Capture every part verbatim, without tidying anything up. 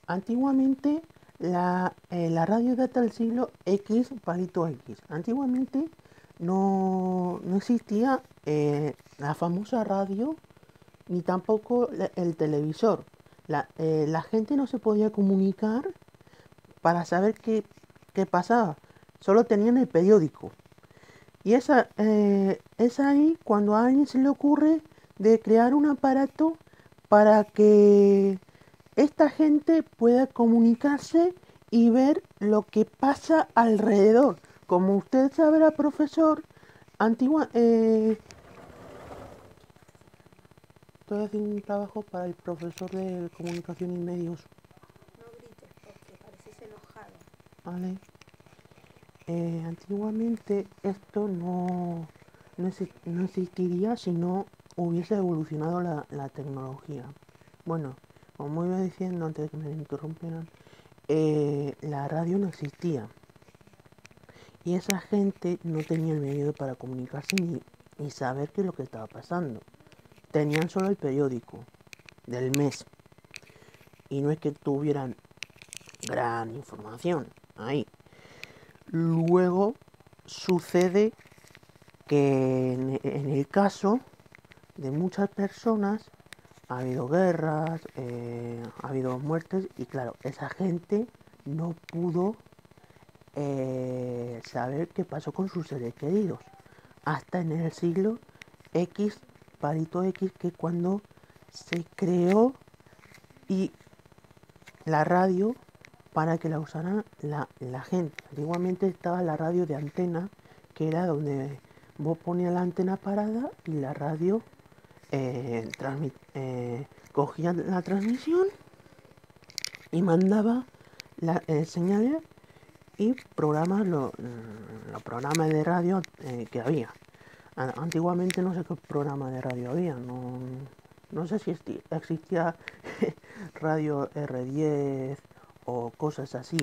Antiguamente la, eh, la radio data del siglo X palito X. Antiguamente no, no existía eh, la famosa radio ni tampoco la- el televisor. La, eh, la gente no se podía comunicar para saber qué, qué pasaba. Solo tenían el periódico. Y esa, eh, es ahí cuando a alguien se le ocurre de crear un aparato para que esta gente pueda comunicarse y ver lo que pasa alrededor. Como usted sabrá, profesor, antigua, eh, estoy haciendo un trabajo para el profesor de comunicación y medios. No grites porque pareces enojado. ¿Vale? Eh, antiguamente esto no, no, exi- no existiría si no hubiese evolucionado la, la tecnología. Bueno, como iba diciendo antes de que me interrumpieran, eh, la radio no existía. Y esa gente no tenía el medio para comunicarse ni, ni saber qué es lo que estaba pasando. Tenían solo el periódico del mes. Y no es que tuvieran gran información ahí. Luego sucede que en, en el caso de muchas personas ha habido guerras, eh, ha habido muertes y claro, esa gente no pudo eh, saber qué pasó con sus seres queridos. Hasta en el siglo X, palito X, que cuando se creó y la radio para que la usaran la, la gente. Antiguamente estaba la radio de antena, que era donde vos ponías la antena parada y la radio eh, eh, cogía la transmisión y mandaba la eh, señales y programas lo- los programas de radio eh, que había. Antiguamente no sé qué programa de radio había, no, no sé si existía radio R diez o cosas así.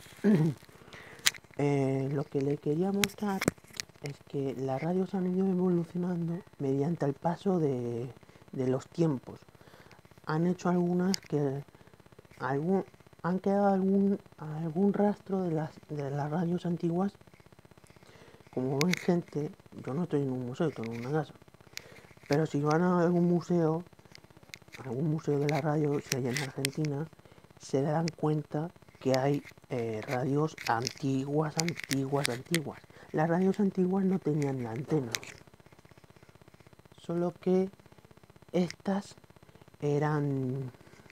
Eh, lo que le quería mostrar es que las radios han ido evolucionando mediante el paso de, de los tiempos. Han hecho algunas que algún, han quedado algún, algún rastro de las, de las radios antiguas. Como ven gente, yo no estoy en un museo, estoy en una casa. Pero si van a algún museo, algún museo de la radio, si hay en Argentina, se darán cuenta que hay eh, radios antiguas, antiguas, antiguas. Las radios antiguas no tenían la antena, solo que estas eran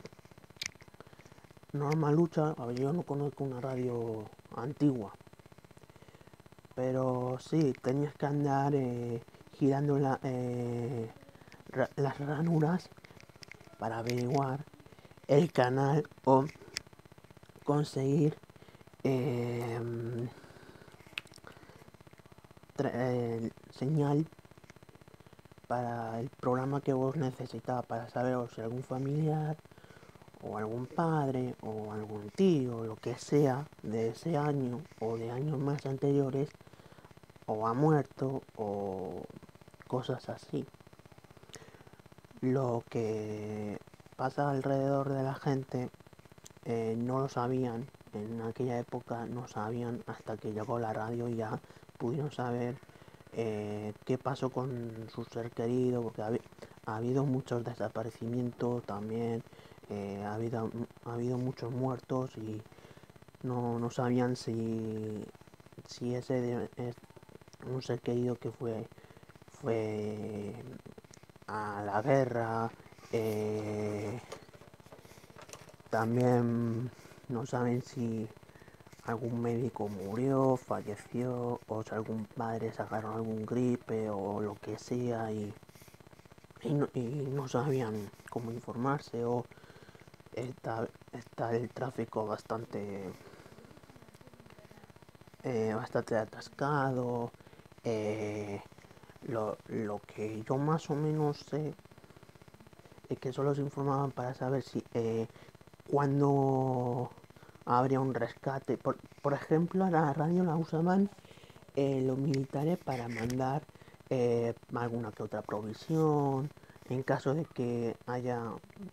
normalucha. A ver, yo no conozco una radio antigua, pero sí, tenías que andar eh, girando la, eh, ra las ranuras para averiguar el canal o conseguir eh, eh, señal para el programa que vos necesitabas para saber o si algún familiar o algún padre o algún tío, lo que sea de ese año o de años más anteriores o ha muerto o cosas así. Lo que pasa alrededor de la gente eh, no lo sabían, en aquella época no sabían hasta que llegó la radio y ya pudieron saber eh, qué pasó con su ser querido, porque ha, ha habido muchos desaparecimientos también, eh, ha, habido, ha habido muchos muertos y no, no sabían si, si ese es un ser querido que fue, fue a la guerra, eh, también no saben si algún médico murió, falleció, o si algún padre sacaron algún gripe o lo que sea y, y, no, y no sabían cómo informarse o está, está el tráfico bastante, eh, bastante atascado. Eh, lo, lo que yo más o menos sé es que solo se informaban para saber si eh, cuando habría un rescate. Por, por ejemplo, a la radio la usaban eh, los militares para mandar eh, alguna que otra provisión en caso de que haya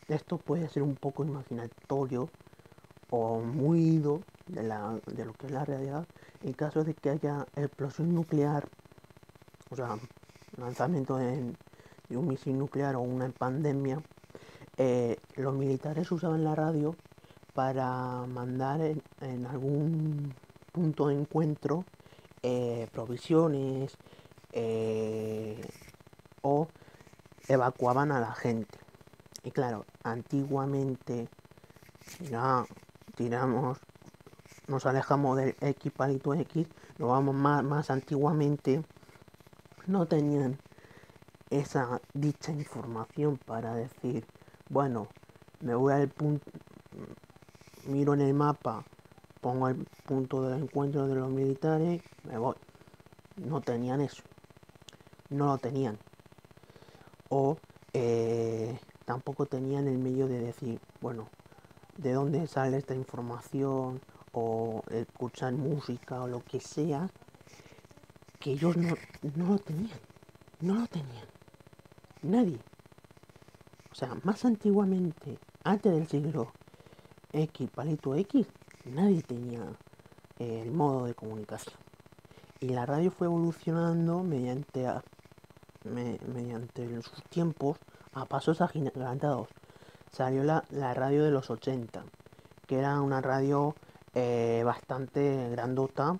esto puede ser un poco imaginatorio o muy ido de, la, de lo que es la realidad en caso de que haya explosión nuclear, o sea, lanzamiento de, de un misil nuclear o una pandemia. Eh, los militares usaban la radio para mandar en, en algún punto de encuentro eh, provisiones eh, o evacuaban a la gente. Y claro, antiguamente ya tiramos, nos alejamos del X palito X, nos vamos más, más antiguamente, no tenían esa dicha información para decir, bueno, me voy al punto, miro en el mapa, pongo el punto de encuentro de los militares, me voy. No tenían eso, no lo tenían. O eh, tampoco tenían el medio de decir, bueno, de dónde sale esta información o escuchar música o lo que sea, que ellos no, no lo tenían, no lo tenían, nadie. O sea, más antiguamente, antes del siglo X, palito X, nadie tenía eh, el modo de comunicación. Y la radio fue evolucionando mediante, a, me, mediante sus tiempos a pasos agigantados. Salió la, la radio de los ochenta, que era una radio eh, bastante grandota,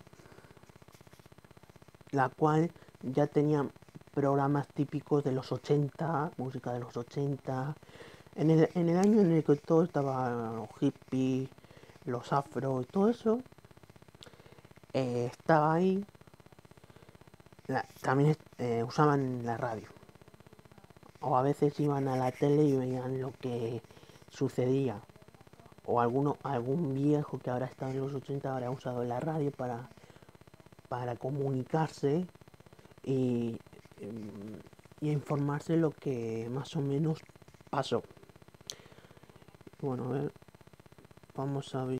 la cual ya tenía programas típicos de los ochenta, música de los ochenta, en el, en el año en el que todo estaba los hippies, los afro y todo eso, eh, estaba ahí. La, también eh, usaban la radio, o a veces iban a la tele y veían lo que sucedía, o alguno, algún viejo que habrá estado en los ochenta habrá usado la radio para, para comunicarse y, y informarse lo que más o menos pasó. Bueno, a ver, vamos a ver.